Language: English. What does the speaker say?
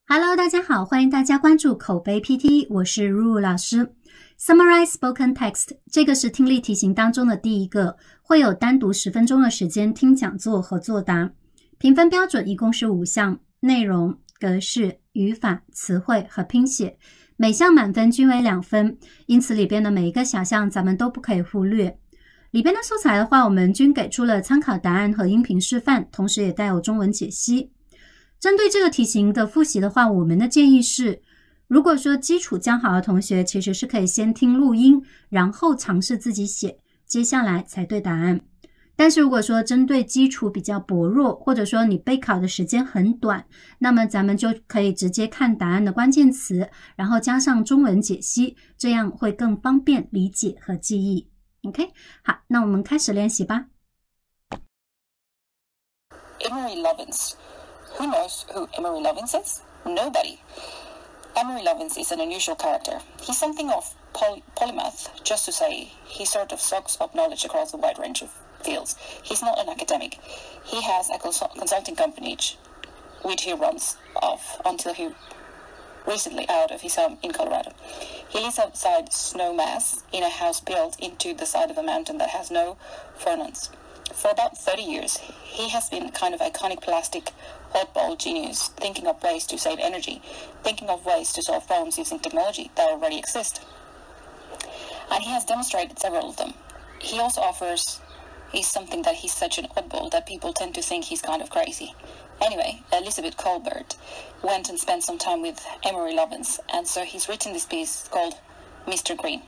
Hello， 大家好，欢迎大家关注口碑 PT， 我是如如老师。Summarize spoken text， 这个是听力题型当中的第一个，会有单独10分钟的时间听讲座和作答。评分标准一共是5项，内容、格式、语法、词汇和拼写，每项满分均为2分，因此里边的每一个小项咱们都不可以忽略。里边的素材的话，我们均给出了参考答案和音频示范，同时也带有中文解析。针对这个题型的复习的话，我们的建议是，如果说基础较好的同学，其实是可以先听录音，然后尝试自己写，接下来才对答案。但是如果说针对基础比较薄弱，或者说你备考的时间很短，那么咱们就可以直接看答案的关键词，然后加上中文解析，这样会更方便理解和记忆。OK， 好，那我们开始练习吧。 Emory Lovins.Who knows who Emory Lovins is? Nobody. Emory Lovins is an unusual character. He's something of polymath, just to say he sort of soaks up knowledge across a wide range of fields. He's not an academic. He has a consulting company which he runs off until he recently out of his home in Colorado. He lives outside Snowmass in a house built into the side of a mountain that has no furnace.For about 30 years, he has been kind of iconic plastic oddball genius, thinking of ways to save energy, thinking of ways to solve problems using technology that already exist. And he has demonstrated several of them. He also is something that he's such an oddball that people tend to think he's kind of crazy. Anyway, Elizabeth Colbert went and spent some time with Emory Lovins, and so he's written this piece called Mr. Green.